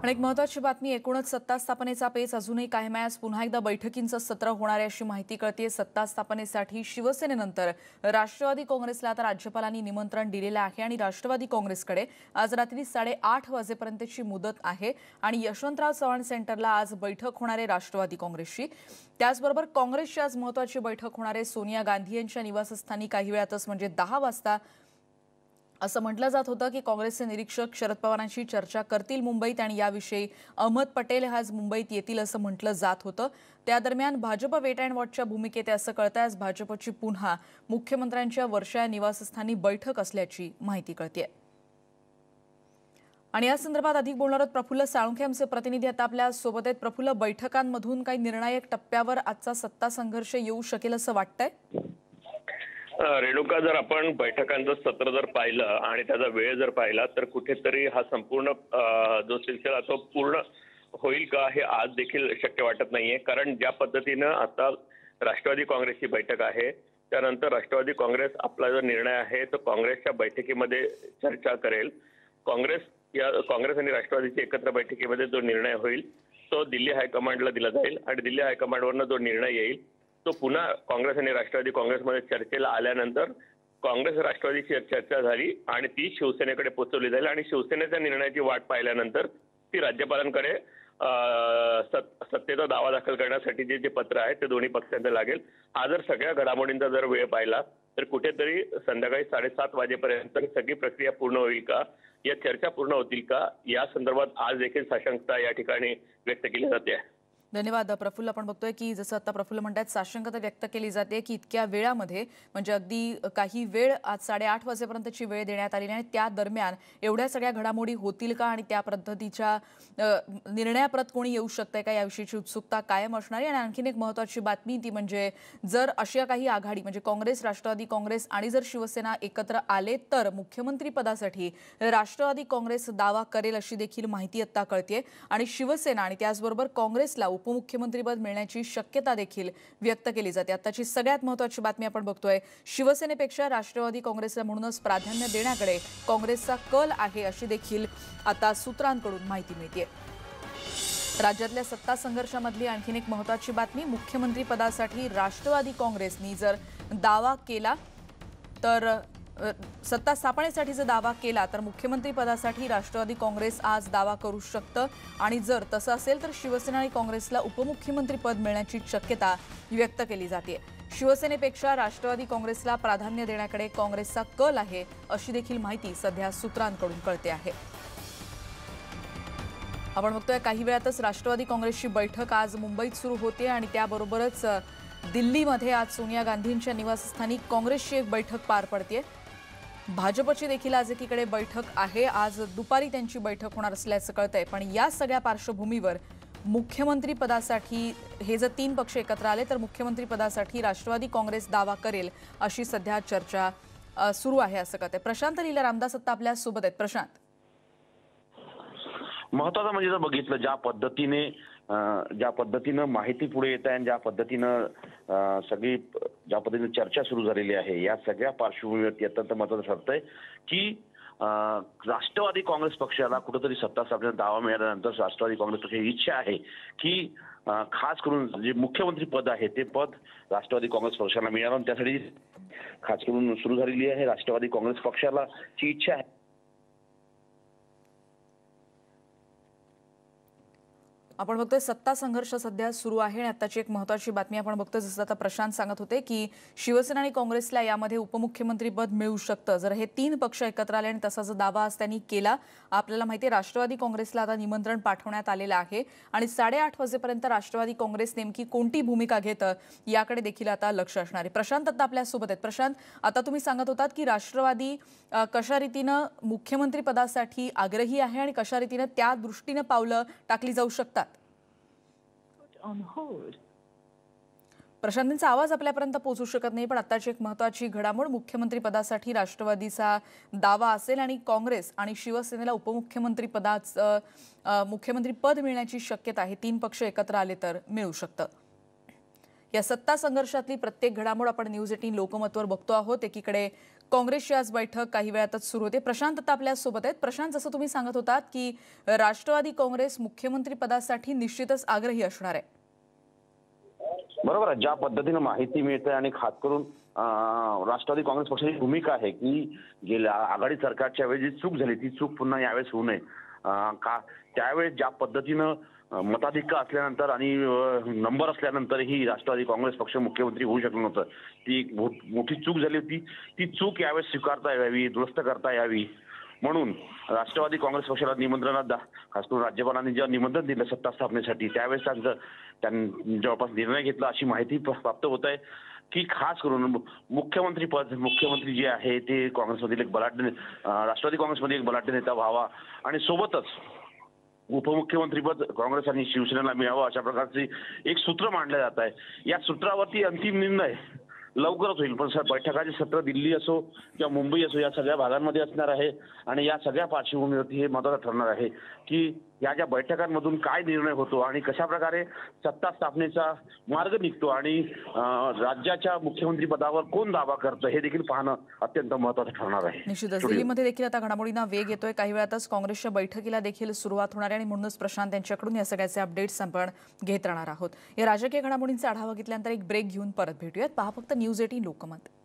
आणि एक महत्त्वाची बातमी, एकूणच सत्ता स्थापनेचा पेच अजूनही कायम आहे। आज पुन्हा एकदा बैठकींचं सत्र होणार आहे अशी माहिती कळते। सत्ता स्थापनेसाठी शिवसेनेनंतर राष्ट्रवादी काँग्रेसला आता राज्यपालांनी निमंत्रण दिलेलं आहे आणि राष्ट्रवादी काँग्रेसकडे आज रात्री 8:30 वाजेपर्यंतची मुदत आहे आणि यशवंतराव चव्हाण सेंटरला आज बैठक होणार आहे राष्ट्रवादी काँग्रेसची। त्याचबरोबर काँग्रेसची आज महत्त्वाची बैठक होणार आहे सोनिया गांधी यांच्या निवासस्थानी काही वेळातच म्हणजे 10 वाजता। असं म्हटलं जात होतं की काँग्रेसचे निरीक्षक शरद पवारांशी चर्चा करतील मुंबईत आणि याविषयी अहमद पटेल आज मुंबईत येतील असं म्हटलं जात होतं। त्या दरम्यान भाजप वेट अँड वॉचच्या भूमिकेत असं कळतंय आज भाजपची पुन्हा मुख्यमंत्र्यांच्या वर्षा निवासस्थानी बैठक असल्याची माहिती कळतेय। आणि या संदर्भात अधिक बोलणार आहोत प्रफुल्ल साळुंखे आमचे प्रतिनिधी आता आपल्या सोबत आहेत। प्रफुल्ल, बैठकांमधून काही निर्णायक टप्प्यावर आजचा सत्ता संघर्ष येऊ शकेल असं वाटतंय? रेणुका, जर आपण बैठकांचं सत्र जर पाहिलं आणि त्याचा वेळ जर पाहिला तर कुठेतरी हा संपूर्ण जो सिलसिला तो पूर्ण होईल का हे आज देखील शक्य वाटत नाहीये। कारण ज्या पद्धतीनं आता राष्ट्रवादी काँग्रेसची बैठक आहे त्यानंतर राष्ट्रवादी काँग्रेस आपला जो निर्णय आहे तो काँग्रेसच्या बैठकीमध्ये चर्चा करेल। काँग्रेस आणि राष्ट्रवादीची एकत्र बैठकीमध्ये जो निर्णय होईल तो दिल्ली हायकमांडला दिला जाईल आणि दिल्ली हायकमांडवरनं जो निर्णय येईल तो पुन्हा काँग्रेस आणि राष्ट्रवादी काँग्रेसमध्ये चर्चेला आल्यानंतर काँग्रेस राष्ट्रवादीची चर्चा झाली आणि ती शिवसेनेकडे पोहोचवली जाईल आणि शिवसेनेच्या निर्णयाची वाट पाहिल्यानंतर ती राज्यपालांकडे सत्तेचा दावा दाखल करण्यासाठी जे पत्र आहे ते दोन्ही पक्षांचं लागेल। हा जर सगळ्या घडामोडींचा जर वेळ पाहिला तर कुठेतरी संध्याकाळी 7:30 वाजेपर्यंत सगळी प्रक्रिया पूर्ण होईल का, या चर्चा पूर्ण होतील का, या संदर्भात आज देखील साशंकता या ठिकाणी व्यक्त केली जाते। धन्यवाद प्रफुल्ल। आपण बघतोय की जसं आता प्रफुल्ल म्हणतात साशंकता व्यक्त केली जाते की इतक्या वेळामध्ये म्हणजे अगदी काही वेळ आज 8:30 वाजेपर्यंतची वेळ देण्यात आली आणि त्या दरम्यान एवढ्या सगळ्या घडामोडी होतील का आणि त्या पद्धतीच्या निर्णयाप्रत कोणी येऊ शकते का याविषयीची उत्सुकता कायम असणार आहे। आणि आणखीन एक महत्त्वाची बातमी ती म्हणजे जर अशा काही आघाडी म्हणजे काँग्रेस, राष्ट्रवादी काँग्रेस आणि जर शिवसेना एकत्र आले तर मुख्यमंत्री पदासाठी राष्ट्रवादी काँग्रेस दावा करेल अशी देखील माहिती आता कळते आणि शिवसेना आणि त्याचबरोबर काँग्रेसला उपमुख्यमंत्रीपद मिळण्याची शक्यता देखील व्यक्त केली जाते। आताची सगळ्यात महत्त्वाची बातमी आपण बघतोय, शिवसेनेपेक्षा राष्ट्रवादी काँग्रेसला म्हणूनच प्राधान्य देण्याकडे काँग्रेसचा कल आहे अशी देखील आता सूत्रांकडून माहिती मिळते। राज्यातल्या सत्ता संघर्षामधली आणखीन एक महत्त्वाची बातमी, मुख्यमंत्री पदासाठी राष्ट्रवादी काँग्रेसनी जर दावा केला तर सत्ता स्थापनेसाठी जर दावा केला तर मुख्यमंत्री पदासाठी राष्ट्रवादी काँग्रेस आज दावा करू शकतं आणि जर तसं असेल तर शिवसेना आणि काँग्रेसला उपमुख्यमंत्री पद मिळण्याची शक्यता व्यक्त केली जाते। शिवसेनेपेक्षा राष्ट्रवादी काँग्रेसला प्राधान्य देण्याकडे काँग्रेसचा कल आहे अशी देखील माहिती सध्या सूत्रांकडून कळते आहे। आपण बघतोय काही वेळातच राष्ट्रवादी काँग्रेसची बैठक आज मुंबईत सुरू होते आणि त्याबरोबरच दिल्लीमध्ये आज सोनिया गांधींच्या निवासस्थानी काँग्रेसची एक बैठक पार पडते। भाजपची देखील आज एकीकडे बैठक आहे, आज दुपारी त्यांची बैठक होणार असल्याचं कळतंय। पण या सगळ्या पार्श्वभूमीवर मुख्यमंत्री पदासाठी हे जर 3 पक्ष एकत्र आले तर मुख्यमंत्री पदासाठी राष्ट्रवादी काँग्रेस दावा करेल अशी सध्या चर्चा सुरू आहे असं कळतंय। प्रशांत लीला रामदास आता आपल्या सोबत आहेत। प्रशांत, महत्त्वाचं म्हणजे जर बघितलं ज्या पद्धतीनं माहिती पुढे येत आहे आणि ज्या पद्धतीनं ज्या पद्धतीने चर्चा सुरू झालेली आहे या सगळ्या पार्श्वभूमीवरती अत्यंत महत्त्वाचं ठरतंय की राष्ट्रवादी काँग्रेस पक्षाला कुठेतरी सत्ता स्थापनेचा दावा मिळाल्यानंतर राष्ट्रवादी काँग्रेस पक्षाची इच्छा आहे की खास करून जे मुख्यमंत्री पद आहे ते पद राष्ट्रवादी काँग्रेस पक्षाला मिळावं, त्यासाठी खास करून सुरू झालेली आहे। राष्ट्रवादी काँग्रेस पक्षाला ची इच्छा आहे। आपण बघतोय सत्ता संघर्ष सध्या सुरू आहे आणि आताची एक महत्त्वाची बातमी आपण बघतोय जसं आता प्रशांत सांगत होते की शिवसेना आणि काँग्रेसला यामध्ये उपमुख्यमंत्री पद मिळू शकतं जर हे 3 पक्ष एकत्र आले आणि तसा जर दावा आज त्यांनी केला। आपल्याला माहिती आहे राष्ट्रवादी काँग्रेसला आता निमंत्रण पाठवण्यात आलेलं आहे आणि 8:30 वाजेपर्यंत राष्ट्रवादी काँग्रेस नेमकी कोणती भूमिका घेतं याकडे देखील आता लक्ष असणार आहे। प्रशांत आता आपल्या सोबत आहेत। प्रशांत, आता तुम्ही सांगत होतात की राष्ट्रवादी कशा रीतीनं मुख्यमंत्री पदासाठी आग्रही आहे आणि कशा रीतीनं त्या दृष्टीनं पावलं टाकली जाऊ शकतात। प्रशांतचा आवाज आपल्यापर्यंत पोहोचू शकत नाही, पण आताची एक महत्त्वाची घडामोड, मुख्यमंत्री पदासाठी राष्ट्रवादीचा दावा असेल आणि काँग्रेस आणि शिवसेनेला उपमुख्यमंत्री मुख्यमंत्री पद मिळण्याची शक्यता आहे। 3 पक्ष एकत्र आले तर मिळू शकतं। या सत्ता संघर्षातली प्रत्येक घडामोड आपण न्यूज 18 लोकमतवर बघतो आहोत। एकीकडे काँग्रेसची आज बैठक काही वेळातच सुरू होते. प्रशांत आता आपल्या सोबत आहेत. प्रशांत, जसं तुम्ही सांगत होतात की राष्ट्रवादी काँग्रेस मुख्यमंत्री पदासाठी निश्चितच आग्रही असणार आहे. बरोबर आहे. ज्या पद्धतीने माहिती मिळते आणि खास करून राष्ट्रवादी काँग्रेस पक्षाची भूमिका आहे की गेल्या आघाडी सरकारच्या वेळी जी चूक झाली ती चूक पुन्हा यावेळेस होऊ नये. का त्यावेळेस ज्या पद्धतीनं मताधिक्य असल्यानंतर आणि नंबर असल्यानंतरही राष्ट्रवादी काँग्रेस पक्ष मुख्यमंत्री होऊ शकलं नव्हतं. ती एक मोठी चूक झाली होती. ती चूक यावेळेस स्वीकारता यावी, दुरुस्त करता यावी म्हणून राष्ट्रवादी काँग्रेस पक्षाला खास करून राज्यपालांनी जेव्हा निमंत्रण दिलं सत्ता स्थापनेसाठी त्यावेळेस त्यांनी जवळपास निर्णय घेतला अशी माहिती प्राप्त होत आहे की खास करून मुख्यमंत्री जे आहे ते काँग्रेसमधील एक बलाढ्य राष्ट्रवादी काँग्रेसमध्ये एक बलाढ्य नेता व्हावा आणि सोबतच उपमुख्यमंत्रीपद काँग्रेस आणि शिवसेनेला मिळावं अशा प्रकारचे एक सूत्र मांडलं जात आहे. या सूत्रावरती अंतिम निर्णय लवकरच होईल. पण बैठकाचे सत्र दिल्ली असो किंवा मुंबई असो या सगळ्या भागांमध्ये असणार आहे आणि या सगळ्या पार्श्वभूमीवरती हे महत्त्वाचं ठरणार आहे की या ज्या बैठकांमधून काय निर्णय होतो आणि कशा प्रकारे सत्ता स्थापनेचा मार्ग निघतो आणि राज्याच्या मुख्यमंत्री पदावर कोण दावा करतं हे देखील पाहणं अत्यंत महत्त्वाचं ठरणार आहे. निश्चितच दिल्लीमध्ये देखील आता घडामोडींना वेग येतोय. काही वेळातच काँग्रेसच्या बैठकीला देखील सुरुवात होणार आहे आणि म्हणूनच प्रशांत यांच्याकडून या सगळ्याचे अपडेट्स आपण घेत राहणार आहोत. या राजकीय घडामोडींचा आढावा घेतल्यानंतर एक ब्रेक घेऊन परत भेटूयात. पहा फक्त न्यूज 18 लोकमत.